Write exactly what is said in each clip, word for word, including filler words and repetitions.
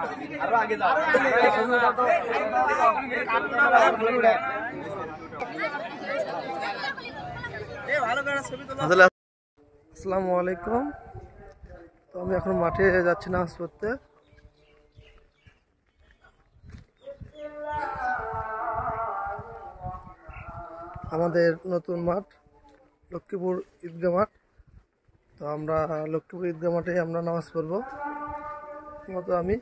আসসালামু আলাইকুম। তো আমি এখন মাঠে যাচ্ছি নামাজ পড়তে। আমাদের নতুন মাঠ লক্ষ্মীপুর ঈদগাহ মাঠ। তো আমরা লক্ষ্মীপুর ঈদগাহ মাঠে আমরা নামাজ পড়ব। মতো আমি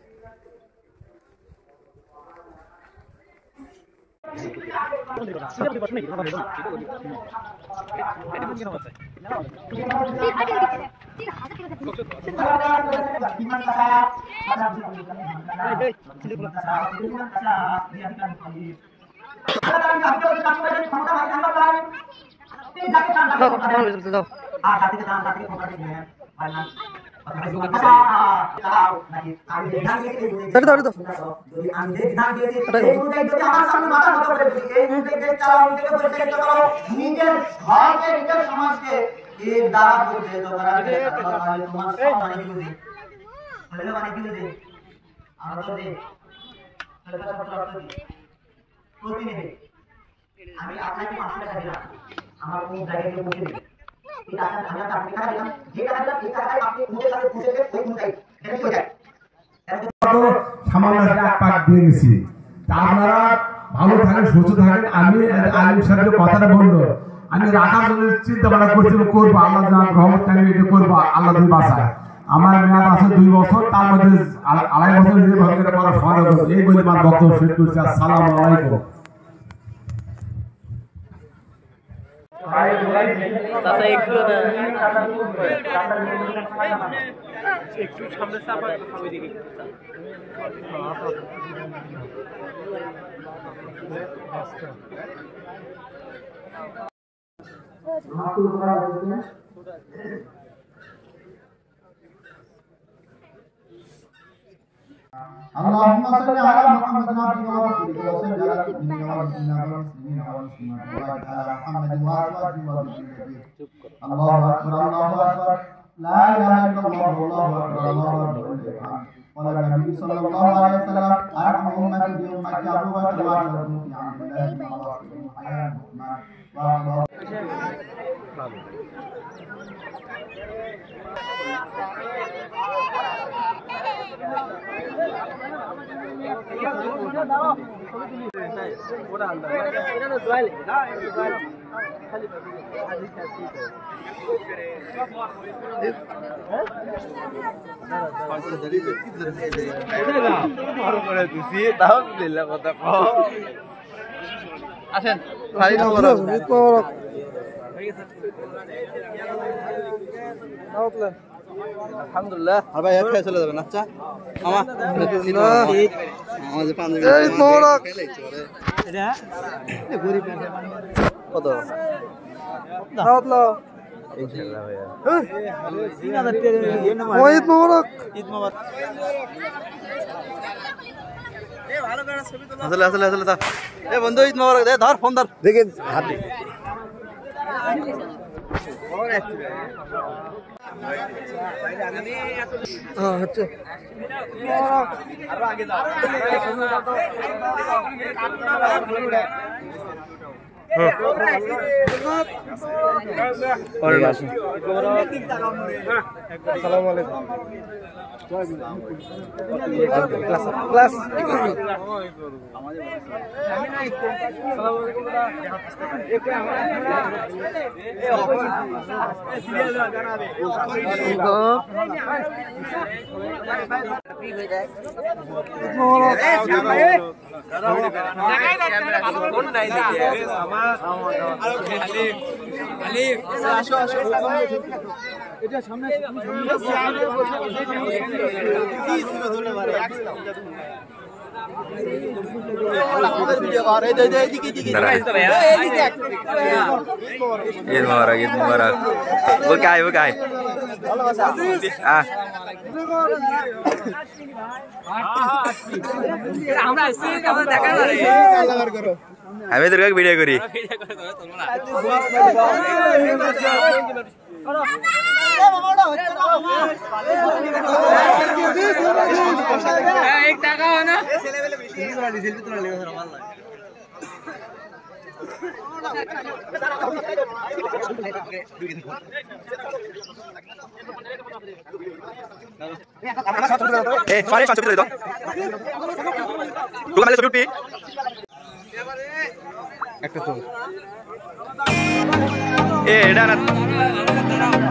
আমি আপনাকে পাঁচশো টাকা দিলাম, আমার কোন জায়গায় গিয়ে পৌঁছে দিবেন। এই টাকা আমি আপনাকে টাকা দিলাম, যে টাকা দিলাম এই টাকায় আপনি মুখের কাছে পৌঁছে দেবেন, ওই মুখটাই এটা কি হয়ে যায়। কত সামান্য একটা পাক দিয়ে গেছি। আপনারা ভালো থাকেন, সুস্থ থাকেন। আমি আলিম সাহেব যে কথাটা বললো, আমি রাখার জন্য চিন্তা ভাবনা করছি, করবো আল্লাহ রহমত আমি এটা করবো, আল্লাহ দুই বাসায়। আমার মেয়াদ আছে দুই বছর, তার মধ্যে আড়াই বছর যে ভক্তরা করা সমাধান করবো। এই বলে আমার বক্তব্য শেষ করছি। আসসালামু আলাইকুম। একটু সামনে চাপা ওই দিকে اللهم صل على محمد عبدك ورسولك وسلم على المؤمنين والمسلمين والمسلمات وبارك على محمد وازواجه وذريته. الله اكبر الله اكبر لا اله الا الله والله اكبر الله اكبر. قال النبي صلى الله عليه وسلم ارحم امتي بامتي ابو بكر واشرفهم في عبد الله بن عباس وحياه عثمان. আসেন আলহামদুলিল্লাহ। আর ভাই খেয়ে চলে যাবেন। আচ্ছা মামা আমাদের পাঞ্জাবি কত দাওয়াত লাও। ইনশাআল্লাহ ভাইয়া ঈদ মোবারক। ঈদ মোবারক। এ ভালো করে ছবি তোলা। আসলে আসলে আসলে তা এ বন্ধু ঈদ মোবারক। দে ধর ফোন ধর দেখে হাত দে। और एक्चुअली हां अच्छा आगे जाओ और अस्सलाम वालेकुम क्लास क्लास এটা সামনে ঈদ মুবারক ঈদ মুবারক বুকাই বুকাই আহ আমরা আসি কেমন দেখা করে আমি তোর কাছে ভিডিও করি Eh, pare pancho itu. Dua kali sebelum pi. Eh, dah.